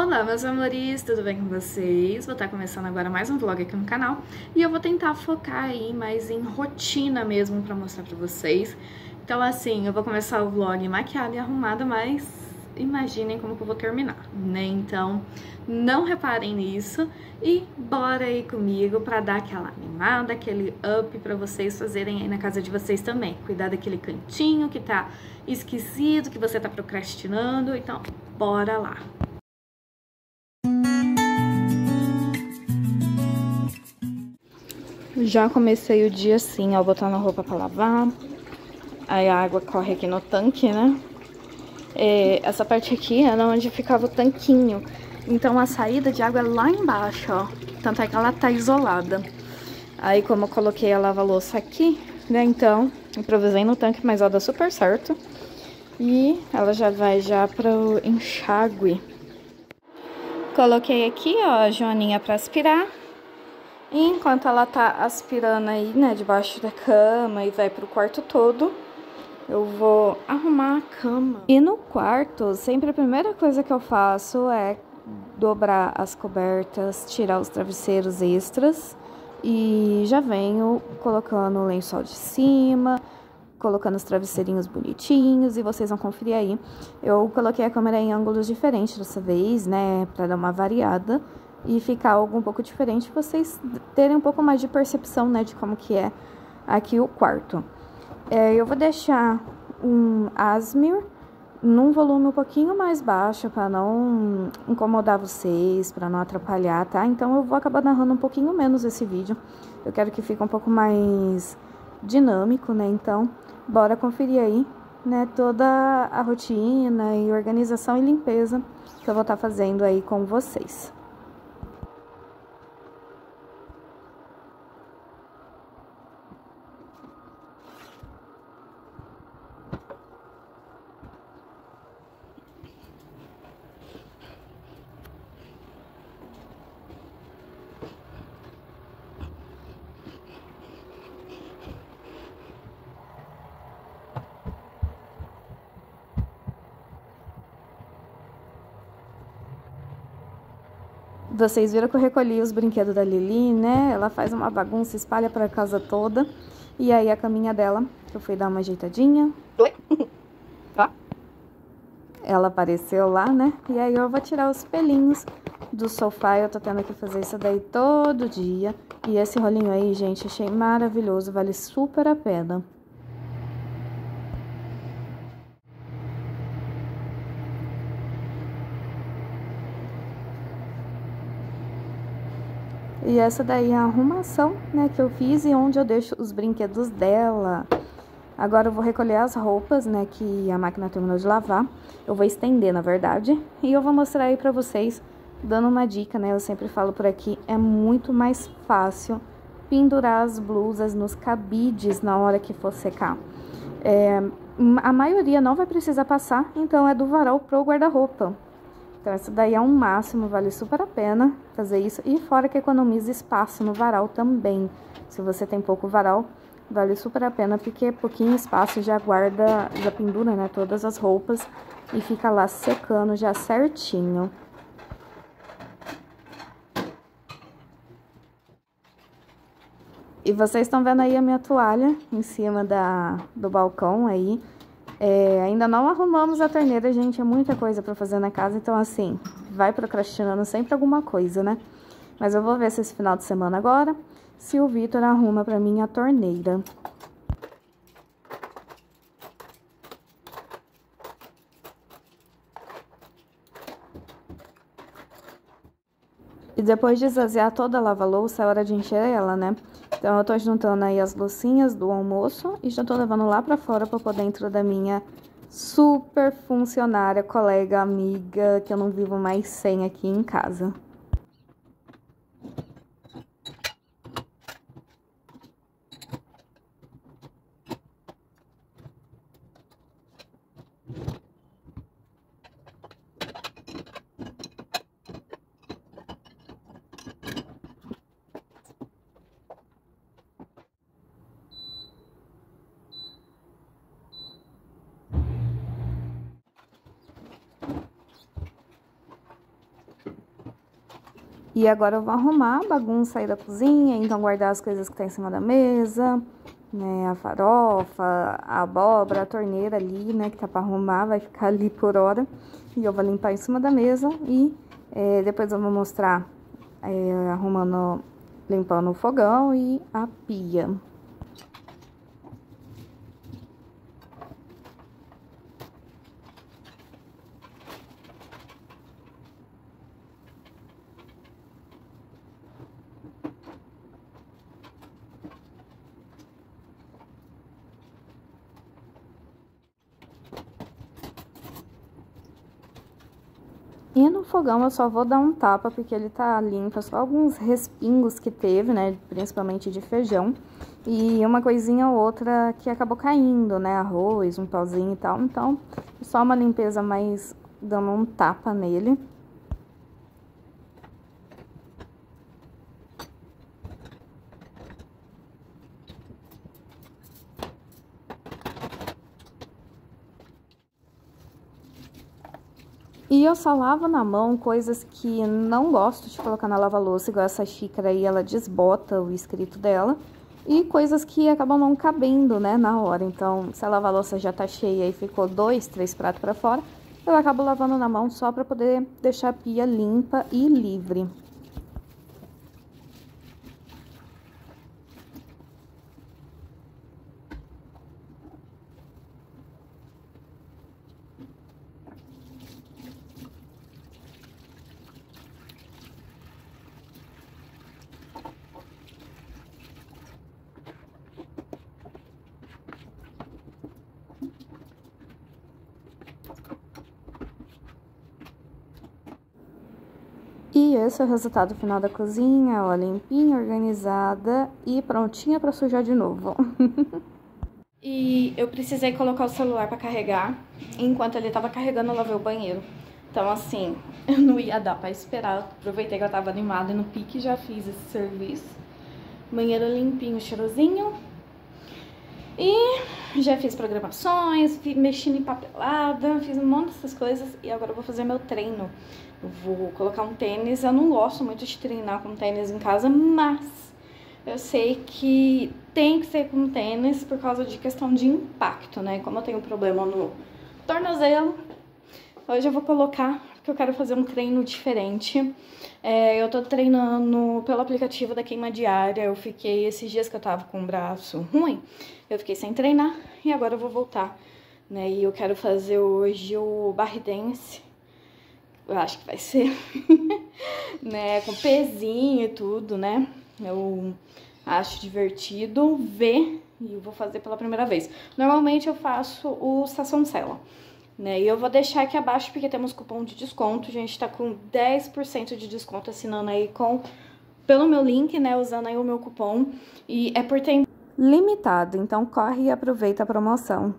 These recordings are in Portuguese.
Olá, meus amores, tudo bem com vocês? Vou estar começando agora mais um vlog aqui no canal e eu vou tentar focar aí mais em rotina mesmo pra mostrar pra vocês. Então assim, eu vou começar o vlog maquiada e arrumada, mas imaginem como que eu vou terminar, né? Então não reparem nisso e bora aí comigo pra dar aquela animada, aquele up pra vocês fazerem aí na casa de vocês também. Cuidar daquele cantinho que tá esquisito, que você tá procrastinando, então bora lá! Já comecei o dia assim, ó, botando a roupa pra lavar. Aí a água corre aqui no tanque, né? Essa parte aqui era onde ficava o tanquinho. Então a saída de água é lá embaixo, ó. Tanto é que ela tá isolada. Aí como eu coloquei a lava-louça aqui, né? Então, improvisei no tanque, mas ó, dá super certo. E ela já vai já pro enxágue. Coloquei aqui, ó, a joaninha pra aspirar. E enquanto ela tá aspirando aí, né, debaixo da cama e vai pro quarto todo, eu vou arrumar a cama. E no quarto, sempre a primeira coisa que eu faço é dobrar as cobertas, tirar os travesseiros extras e já venho colocando o lençol de cima, colocando os travesseirinhos bonitinhos e vocês vão conferir aí. Eu coloquei a câmera em ângulos diferentes dessa vez, né, pra dar uma variada e ficar algo um pouco diferente, vocês terem um pouco mais de percepção, né, de como que é aqui o quarto. Eu vou deixar um Asmir num volume um pouquinho mais baixo, para não incomodar vocês, para não atrapalhar, tá? Então eu vou acabar narrando um pouquinho menos esse vídeo. Eu quero que fique um pouco mais dinâmico, né? Então, bora conferir aí, né, toda a rotina e organização e limpeza que eu vou estar fazendo aí com vocês. Vocês viram que eu recolhi os brinquedos da Lili, né? Ela faz uma bagunça, espalha pra casa toda. E aí a caminha dela, que eu fui dar uma ajeitadinha. Oi? Ó. Ela apareceu lá, né? E aí eu vou tirar os pelinhos do sofá. Eu tô tendo que fazer isso daí todo dia. E esse rolinho aí, gente, achei maravilhoso. Vale super a pena. E essa daí é a arrumação, né, que eu fiz e onde eu deixo os brinquedos dela. Agora eu vou recolher as roupas, né, que a máquina terminou de lavar. Eu vou estender, na verdade. E eu vou mostrar aí pra vocês, dando uma dica, né, eu sempre falo por aqui, é muito mais fácil pendurar as blusas nos cabides na hora que for secar. A maioria não vai precisar passar, então é do varal pro guarda-roupa. Então, essa daí é um máximo, vale super a pena fazer isso. E fora que economiza espaço no varal também. Se você tem pouco varal, vale super a pena, porque pouquinho espaço já guarda, já pendura, né, todas as roupas e fica lá secando já certinho. E vocês estão vendo aí a minha toalha em cima do balcão aí. Ainda não arrumamos a torneira, gente, é muita coisa pra fazer na casa, então assim, vai procrastinando sempre alguma coisa, né? Mas eu vou ver se esse final de semana agora, se o Vitor arruma pra mim a torneira. E depois de esvaziar toda a lava-louça, é hora de encher ela, né? Então eu tô juntando aí as loucinhas do almoço e já tô levando lá pra fora pra pôr dentro da minha super funcionária, colega, amiga, que eu não vivo mais sem aqui em casa. E agora eu vou arrumar a bagunça aí da cozinha, então guardar as coisas que tá em cima da mesa, né, a farofa, a abóbora, a torneira ali, né, que tá pra arrumar, vai ficar ali por hora. E eu vou limpar em cima da mesa e depois eu vou mostrar arrumando, limpando o fogão e a pia. E no fogão eu só vou dar um tapa, porque ele tá limpo, só alguns respingos que teve, né, principalmente de feijão. E uma coisinha ou outra que acabou caindo, né, arroz, um pauzinho e tal. Então, só uma limpeza mais dando um tapa nele. E eu só lavo na mão coisas que não gosto de colocar na lava-louça, igual essa xícara aí, ela desbota o escrito dela. E coisas que acabam não cabendo, né, na hora. Então, se a lava-louça já tá cheia e ficou 2, 3 pratos pra fora, eu acabo lavando na mão só pra poder deixar a pia limpa e livre. E esse é o resultado final da cozinha, ó, limpinha, organizada e prontinha pra sujar de novo. E eu precisei colocar o celular pra carregar, enquanto ele tava carregando eu lavei o banheiro. Então assim, eu não ia dar pra esperar, aproveitei que eu tava animada e no pique já fiz esse serviço. Banheiro limpinho, cheirosinho. E já fiz programações, mexi em papelada, fiz um monte dessas coisas e agora eu vou fazer meu treino. Eu vou colocar um tênis, eu não gosto muito de treinar com tênis em casa, mas eu sei que tem que ser com tênis por causa de questão de impacto, né? Como eu tenho problema no tornozelo, hoje eu vou colocar, porque eu quero fazer um treino diferente. Eu tô treinando pelo aplicativo da queima diária, eu fiquei esses dias que eu tava com o braço ruim, eu fiquei sem treinar e agora eu vou voltar, né? E eu quero fazer hoje o barre dance, eu acho que vai ser, né? Com pezinho e tudo, né? Eu acho divertido ver e eu vou fazer pela primeira vez. Normalmente eu faço o Sassonsela, né? E eu vou deixar aqui abaixo porque temos cupom de desconto. A gente tá com 10% de desconto assinando aí pelo meu link, né? Usando aí o meu cupom. E é por tempo limitado, então corre e aproveita a promoção.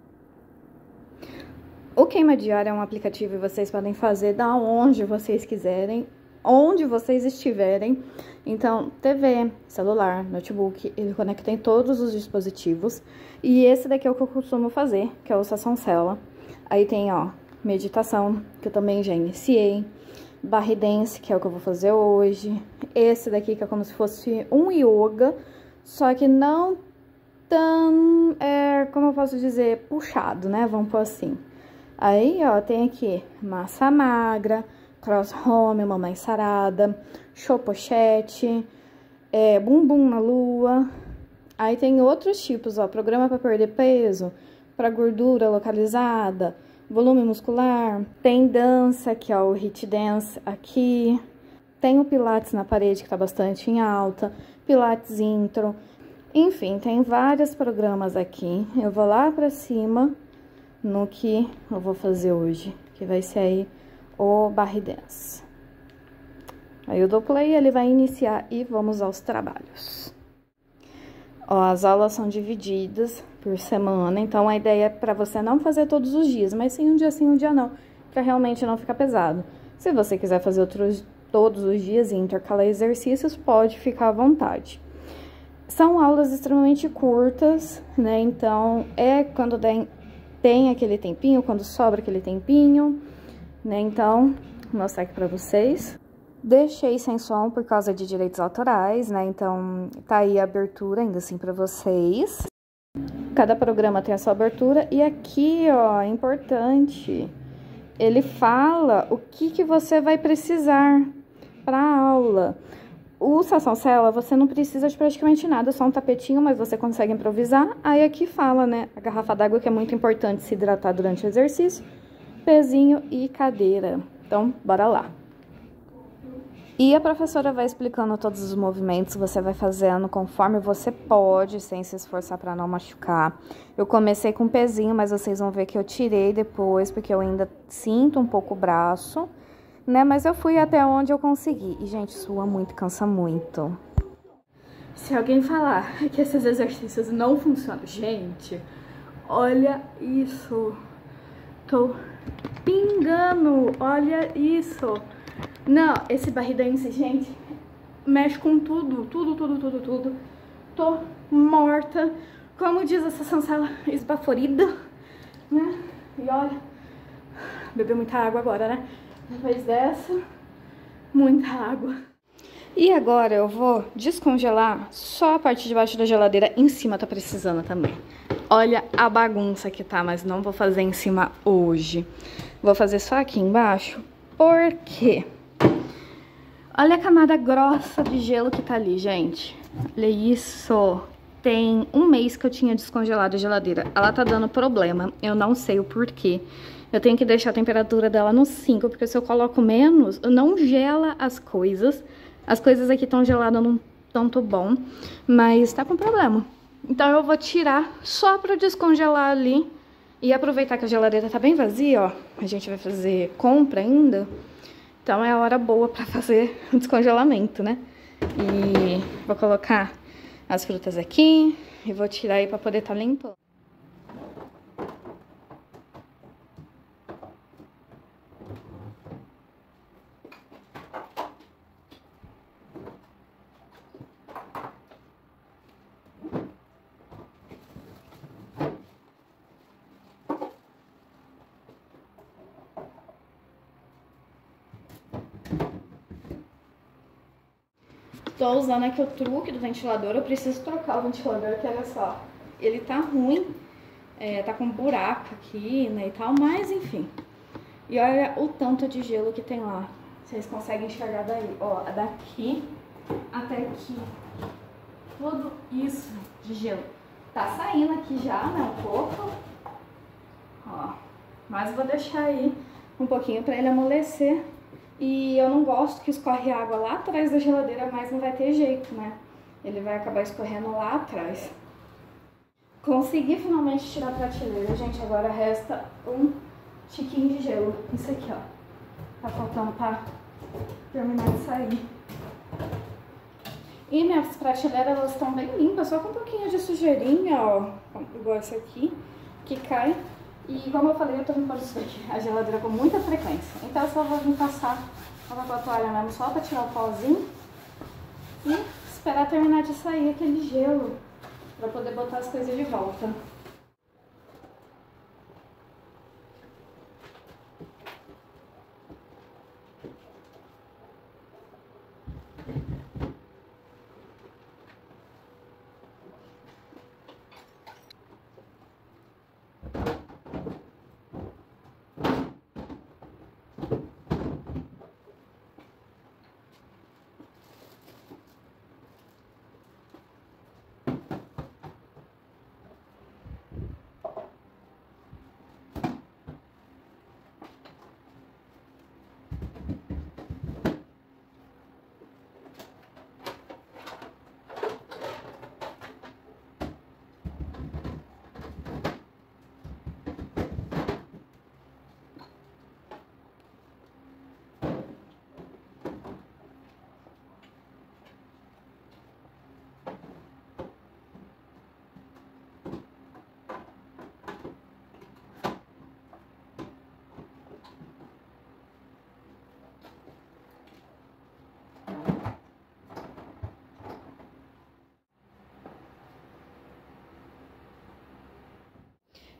O Queima Diária é um aplicativo e vocês podem fazer da onde vocês quiserem, onde vocês estiverem. Então, TV, celular, notebook, ele conecta em todos os dispositivos. E esse daqui é o que eu costumo fazer, que é o Sassonsela. Aí tem, ó, meditação, que eu também já iniciei. Barre dance, que é o que eu vou fazer hoje. Esse daqui, que é como se fosse um yoga, só que não tão, como eu posso dizer, puxado, né? Vamos pôr assim. Aí, ó, tem aqui massa magra, cross home, mamãe sarada, chopochete, bumbum na lua. Aí tem outros tipos, ó, programa para perder peso, para gordura localizada, volume muscular. Tem dança, que é o hit dance aqui. Tem o pilates na parede, que tá bastante em alta, pilates intro. Enfim, tem vários programas aqui. Eu vou lá pra cima no que eu vou fazer hoje, que vai ser aí o barre dance. Aí eu dou play, ele vai iniciar e vamos aos trabalhos. Ó, as aulas são divididas por semana, então a ideia é para você não fazer todos os dias, mas sim, um dia não, para realmente não ficar pesado. Se você quiser fazer todos os dias e intercalar exercícios, pode ficar à vontade. São aulas extremamente curtas, né, então quando tem aquele tempinho, quando sobra aquele tempinho, né, então, vou mostrar aqui pra vocês. Deixei sem som por causa de direitos autorais, né? Então, tá aí a abertura ainda assim pra vocês. Cada programa tem a sua abertura. E aqui, ó, é importante. Ele fala o que você vai precisar pra aula. O Sação-Sela, você não precisa de praticamente nada, só um tapetinho, mas você consegue improvisar. Aí aqui fala, né, a garrafa d'água, que é muito importante se hidratar durante o exercício, pezinho e cadeira. Então, bora lá. E a professora vai explicando todos os movimentos, você vai fazendo conforme você pode, sem se esforçar para não machucar. Eu comecei com o pezinho, mas vocês vão ver que eu tirei depois, porque eu ainda sinto um pouco o braço, né? Mas eu fui até onde eu consegui. E, gente, sua muito, cansa muito. Se alguém falar que esses exercícios não funcionam, gente, olha isso. Tô pingando, olha isso. Não, esse barridense, gente, mexe com tudo, tudo. Tô morta, como diz essa Sação-Sela, esbaforida, né? E olha, bebeu muita água agora, né? Depois dessa, muita água. E agora eu vou descongelar só a parte de baixo da geladeira, em cima tá precisando também. Olha a bagunça que tá, mas não vou fazer em cima hoje. Vou fazer só aqui embaixo, por quê? Olha a camada grossa de gelo que tá ali, gente. Olha isso. Tem um mês que eu tinha descongelado a geladeira. Ela tá dando problema. Eu não sei o porquê. Eu tenho que deixar a temperatura dela no 5, porque se eu coloco menos, não gela as coisas. As coisas aqui estão geladas num tanto bom, mas tá com problema. Então eu vou tirar só pra descongelar ali e aproveitar que a geladeira tá bem vazia, ó. A gente vai fazer compra ainda. Então é a hora boa pra fazer o descongelamento, né? E vou colocar as frutas aqui e vou tirar aí pra poder tá limpando. Tô usando aqui o truque do ventilador, eu preciso trocar o ventilador, que olha só, ele tá ruim, tá com um buraco aqui, né, e tal, mas enfim. E olha o tanto de gelo que tem lá, vocês conseguem enxergar daí, ó, daqui até aqui, tudo isso de gelo. Tá saindo aqui já, né, um pouco, ó, mas vou deixar aí um pouquinho pra ele amolecer. E eu não gosto que escorre água lá atrás da geladeira, mas não vai ter jeito, né? Ele vai acabar escorrendo lá atrás. Consegui finalmente tirar a prateleira, gente. Agora resta um tiquinho de gelo. Isso aqui, ó. Tá faltando pra terminar de sair. E minhas prateleiras, elas estão bem limpas, só com um pouquinho de sujeirinha, ó. Igual essa aqui, que cai. E como eu falei, eu tô limpando isso aqui, a geladeira com muita frequência. Então eu só vou vir passar a papel toalha mesmo, só pra tirar o pauzinho. E esperar terminar de sair aquele gelo, pra poder botar as coisas de volta.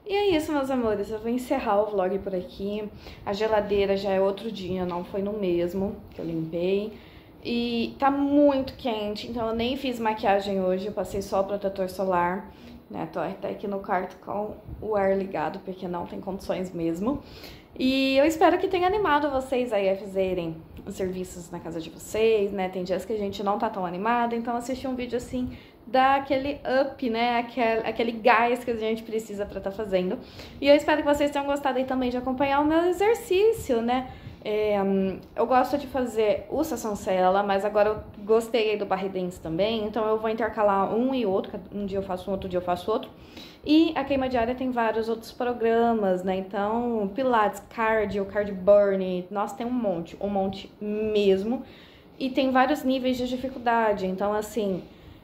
E é isso, meus amores, eu vou encerrar o vlog por aqui. A geladeira já é outro dia, não foi no mesmo que eu limpei. E tá muito quente, então eu nem fiz maquiagem hoje, eu passei só o protetor solar, né? Tô até aqui no quarto com o ar ligado, porque não tem condições mesmo. E eu espero que tenha animado vocês aí a fazerem os serviços na casa de vocês, né? Tem dias que a gente não tá tão animada, então assistir um vídeo assim dá aquele up, né? Aquele gás que a gente precisa pra estar fazendo. E eu espero que vocês tenham gostado aí também de acompanhar o meu exercício, né? Eu gosto de fazer o Sassoncella, mas agora eu gostei aí do Barre Dance também, então eu vou intercalar um e outro, um dia eu faço um, outro dia eu faço outro. E a queima diária tem vários outros programas, né? Então, Pilates, Cardio, Cardio Burn, nossa, tem um monte mesmo. E tem vários níveis de dificuldade, então assim,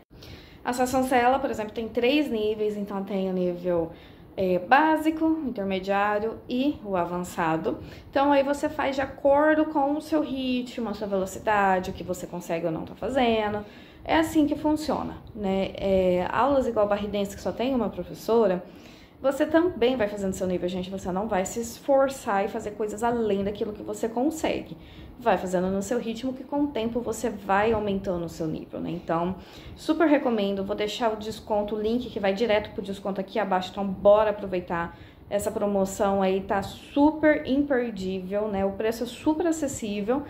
a Sassoncella, por exemplo, tem 3 níveis, então tem o nível básico, intermediário e o avançado. Então aí você faz de acordo com o seu ritmo, a sua velocidade, o que você consegue ou não tá fazendo. É assim que funciona, né? Aulas igual Barre Dance, que só tem uma professora, você também vai fazendo seu nível, gente. Você não vai se esforçar e fazer coisas além daquilo que você consegue. Vai fazendo no seu ritmo, que com o tempo você vai aumentando o seu nível, né? Então, super recomendo. Vou deixar o desconto, o link que vai direto pro desconto aqui abaixo. Então, bora aproveitar. Essa promoção aí tá super imperdível, né? O preço é super acessível.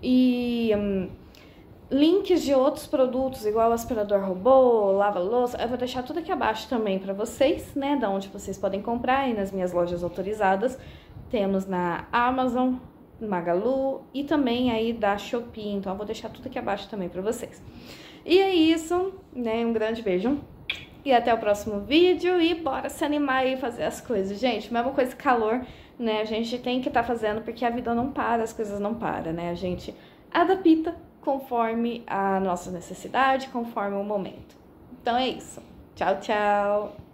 E links de outros produtos, igual aspirador robô, lava-louça, eu vou deixar tudo aqui abaixo também pra vocês, né? Da onde vocês podem comprar aí nas minhas lojas autorizadas. Temos na Amazon, Magalu e também aí da Shopee, então eu vou deixar tudo aqui abaixo também pra vocês. E é isso, né? Um grande beijo e até o próximo vídeo e bora se animar e fazer as coisas. Gente, mesma coisa que calor, né? A gente tem que estar fazendo porque a vida não para, as coisas não param, né? A gente adapta conforme a nossa necessidade, conforme o momento. Então é isso. Tchau, tchau!